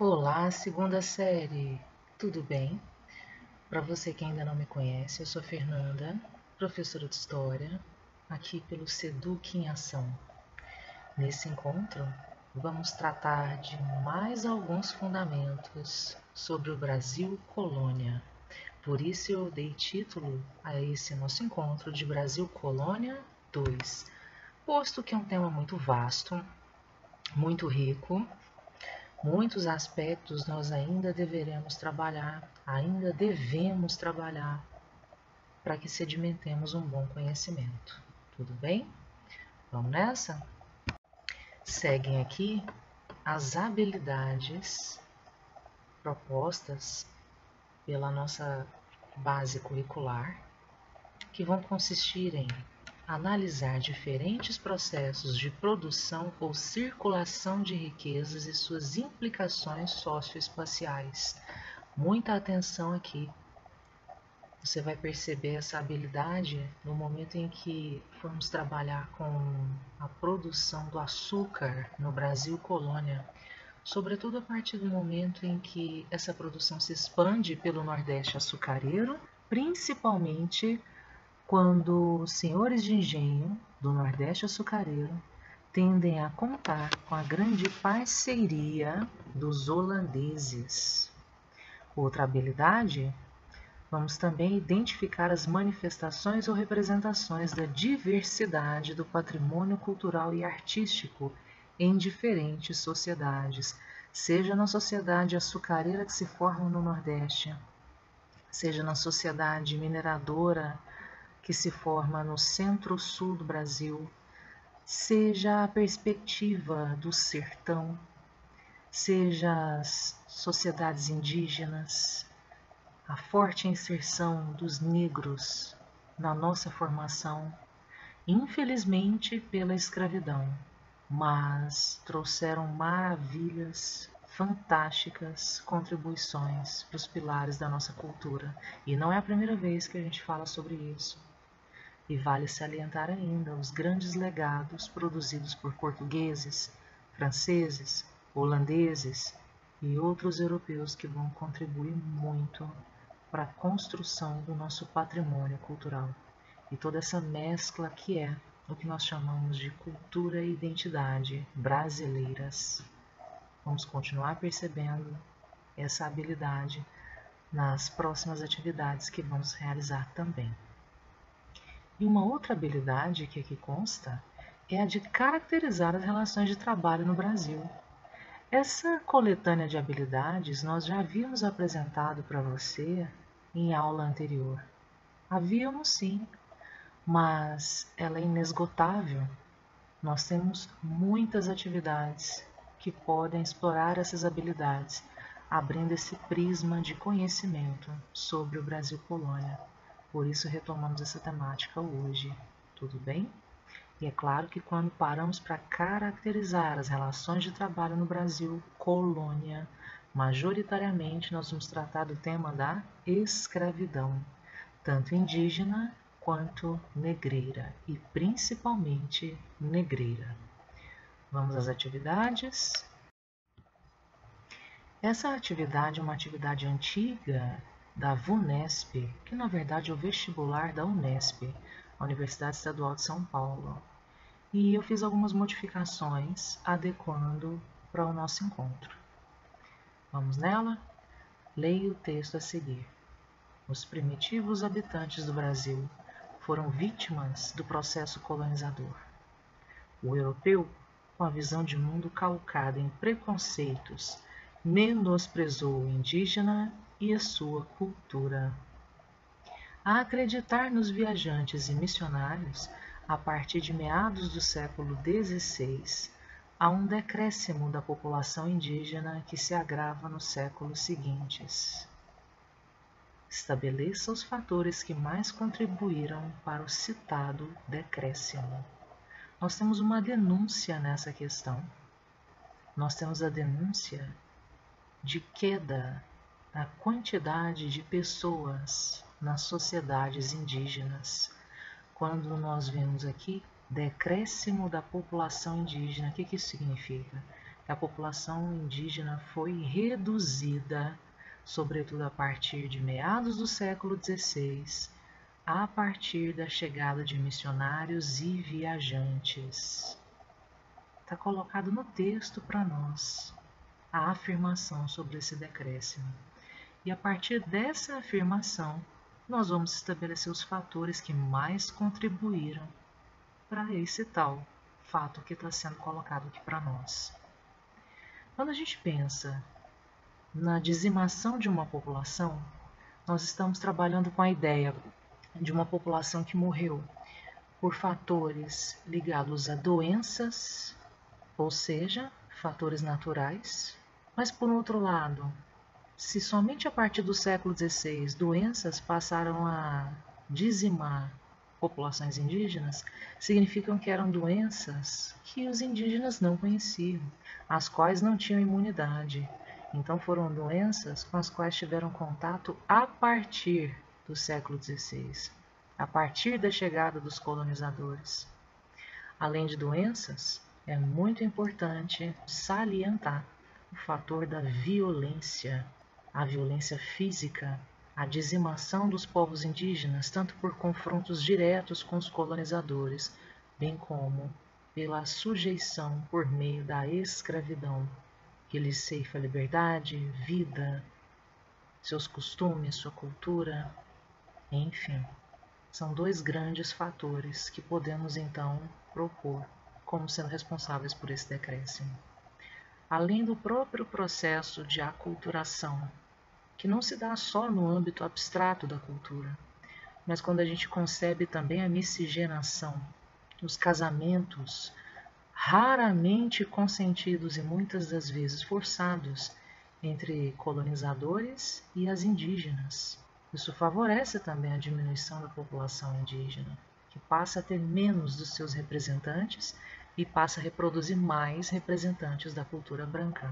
Olá, segunda série, tudo bem? Para você que ainda não me conhece, eu sou Fernanda, professora de História, aqui pelo Seduc em Ação. Nesse encontro, vamos tratar de mais alguns fundamentos sobre o Brasil Colônia. Por isso eu dei título a esse nosso encontro de Brasil Colônia 2, posto que é um tema muito vasto, muito rico. Muitos aspectos nós ainda devemos trabalhar para que sedimentemos um bom conhecimento. Tudo bem? Vamos nessa? Seguem aqui as habilidades propostas pela nossa base curricular, que vão consistir em analisar diferentes processos de produção ou circulação de riquezas e suas implicações socioespaciais. Muita atenção aqui. Você vai perceber essa habilidade no momento em que formos trabalhar com a produção do açúcar no Brasil Colônia, sobretudo a partir do momento em que essa produção se expande pelo Nordeste açucareiro, principalmente quando os senhores de engenho do Nordeste açucareiro tendem a contar com a grande parceria dos holandeses. Outra habilidade, vamos também identificar as manifestações ou representações da diversidade do patrimônio cultural e artístico em diferentes sociedades, seja na sociedade açucareira que se forma no Nordeste, seja na sociedade mineradora que se forma no centro-sul do Brasil, seja a perspectiva do sertão, seja as sociedades indígenas, a forte inserção dos negros na nossa formação, infelizmente pela escravidão, mas trouxeram maravilhas, fantásticas contribuições para os pilares da nossa cultura. E não é a primeira vez que a gente fala sobre isso. E vale salientar ainda os grandes legados produzidos por portugueses, franceses, holandeses e outros europeus que vão contribuir muito para a construção do nosso patrimônio cultural. E toda essa mescla que é o que nós chamamos de cultura e identidade brasileiras. Vamos continuar percebendo essa habilidade nas próximas atividades que vamos realizar também. E uma outra habilidade que aqui consta é a de caracterizar as relações de trabalho no Brasil. Essa coletânea de habilidades nós já havíamos apresentado para você em aula anterior. Havíamos sim, mas ela é inesgotável. Nós temos muitas atividades que podem explorar essas habilidades, abrindo esse prisma de conhecimento sobre o Brasil Colônia. Por isso retomamos essa temática hoje, tudo bem? E é claro que quando paramos para caracterizar as relações de trabalho no Brasil Colônia, majoritariamente nós vamos tratar do tema da escravidão, tanto indígena quanto negreira, e principalmente negreira. Vamos às atividades? Essa atividade é uma atividade antiga da VUNESP, que na verdade é o vestibular da Unesp, a Universidade Estadual de São Paulo. E eu fiz algumas modificações adequando para o nosso encontro. Vamos nela? Leia o texto a seguir. Os primitivos habitantes do Brasil foram vítimas do processo colonizador. O europeu, com a visão de mundo calcada em preconceitos, menosprezou o indígena e a sua cultura. A acreditar nos viajantes e missionários, a partir de meados do século XVI, há um decréscimo da população indígena que se agrava nos séculos seguintes. Estabeleça os fatores que mais contribuíram para o citado decréscimo. Nós temos uma denúncia nessa questão. Nós temos a denúncia de queda da quantidade de pessoas nas sociedades indígenas. Quando nós vemos aqui decréscimo da população indígena, o que isso significa? a população indígena foi reduzida, sobretudo a partir de meados do século XVI, a partir da chegada de missionários e viajantes. Está colocado no texto para nós a afirmação sobre esse decréscimo. E a partir dessa afirmação, nós vamos estabelecer os fatores que mais contribuíram para esse tal fato que está sendo colocado aqui para nós. Quando a gente pensa na dizimação de uma população, nós estamos trabalhando com a ideia de uma população que morreu por fatores ligados a doenças, ou seja, fatores naturais. Mas, por outro lado, se somente a partir do século XVI doenças passaram a dizimar populações indígenas, significam que eram doenças que os indígenas não conheciam, as quais não tinham imunidade. Então foram doenças com as quais tiveram contato a partir do século XVI, a partir da chegada dos colonizadores. Além de doenças, é muito importante salientar o fator da violência, a violência física, a dizimação dos povos indígenas, tanto por confrontos diretos com os colonizadores, bem como pela sujeição por meio da escravidão, que lhes ceifa liberdade, vida, seus costumes, sua cultura, enfim. São dois grandes fatores que podemos então propor como sendo responsáveis por esse decréscimo. Além do próprio processo de aculturação, que não se dá só no âmbito abstrato da cultura, mas quando a gente concebe também a miscigenação, os casamentos raramente consentidos e muitas das vezes forçados entre colonizadores e as indígenas. Isso favorece também a diminuição da população indígena, que passa a ter menos dos seus representantes e passa a reproduzir mais representantes da cultura branca,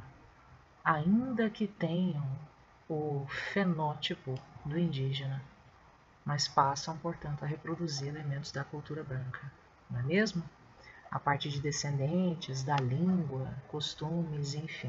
ainda que tenham o fenótipo do indígena, mas passam, portanto, a reproduzir elementos da cultura branca, não é mesmo? A partir de descendentes, da língua, costumes, enfim.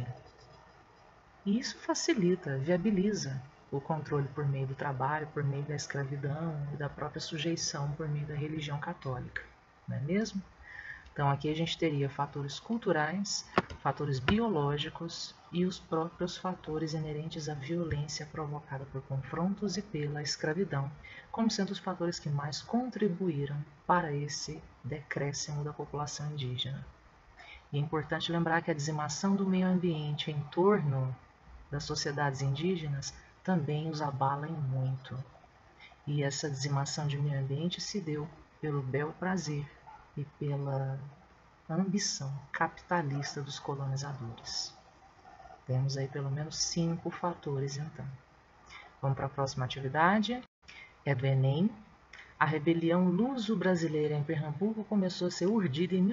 E isso facilita, viabiliza o controle por meio do trabalho, por meio da escravidão e da própria sujeição por meio da religião católica, não é mesmo? Então aqui a gente teria fatores culturais, fatores biológicos e os próprios fatores inerentes à violência provocada por confrontos e pela escravidão, como sendo os fatores que mais contribuíram para esse decréscimo da população indígena. E é importante lembrar que a dizimação do meio ambiente em torno das sociedades indígenas também os abala em muito. E essa dizimação de meio ambiente se deu pelo bel prazer e pela ambição capitalista dos colonizadores. Temos aí pelo menos 5 fatores, então. Vamos para a próxima atividade. É do Enem. A rebelião luso-brasileira em Pernambuco começou a ser urdida em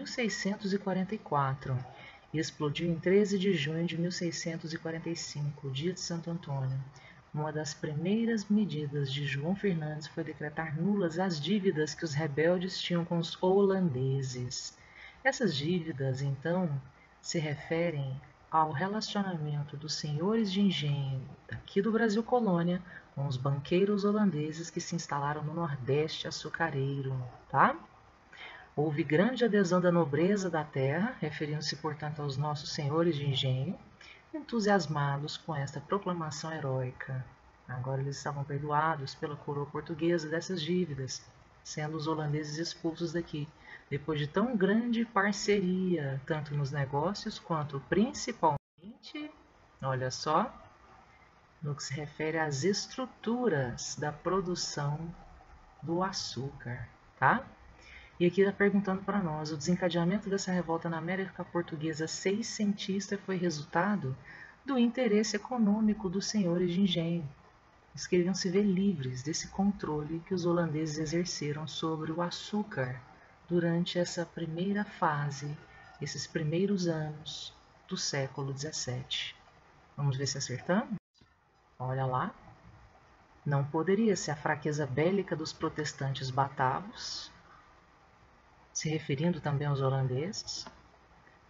1644 e explodiu em 13 de junho de 1645, dia de Santo Antônio. Uma das primeiras medidas de João Fernandes foi decretar nulas as dívidas que os rebeldes tinham com os holandeses. Essas dívidas, então, se referem ao relacionamento dos senhores de engenho daqui do Brasil colônia com os banqueiros holandeses que se instalaram no Nordeste açucareiro, tá? Houve grande adesão da nobreza da terra, referindo-se, portanto, aos nossos senhores de engenho, entusiasmados com esta proclamação heróica. Agora eles estavam perdoados pela coroa portuguesa dessas dívidas, sendo os holandeses expulsos daqui, depois de tão grande parceria, tanto nos negócios quanto principalmente, olha só, no que se refere às estruturas da produção do açúcar, tá? E aqui está perguntando para nós, o desencadeamento dessa revolta na América Portuguesa seiscentista foi resultado do interesse econômico dos senhores de engenho. Eles queriam se ver livres desse controle que os holandeses exerceram sobre o açúcar durante essa primeira fase, esses primeiros anos do século XVII. Vamos ver se acertamos? Olha lá. Não poderia ser a fraqueza bélica dos protestantes batavos, se referindo também aos holandeses,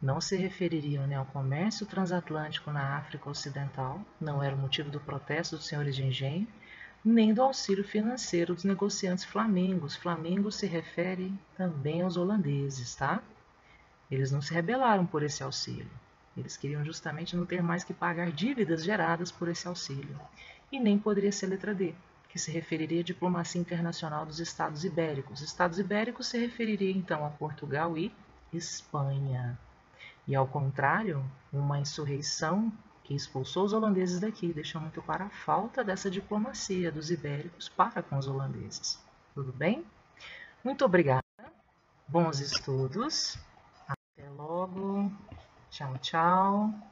não se refeririam nem ao comércio transatlântico na África Ocidental, não era o motivo do protesto dos senhores de engenho, nem do auxílio financeiro dos negociantes flamengos. Flamengos se refere também aos holandeses, tá? Eles não se rebelaram por esse auxílio. Eles queriam justamente não ter mais que pagar dívidas geradas por esse auxílio. E nem poderia ser letra D, que se referiria à diplomacia internacional dos Estados Ibéricos. Os Estados Ibéricos se referiria então a Portugal e Espanha. E ao contrário, uma insurreição que expulsou os holandeses daqui, deixou muito para a falta dessa diplomacia dos ibéricos para com os holandeses. Tudo bem? Muito obrigada. Bons estudos. Até logo. Tchau, tchau.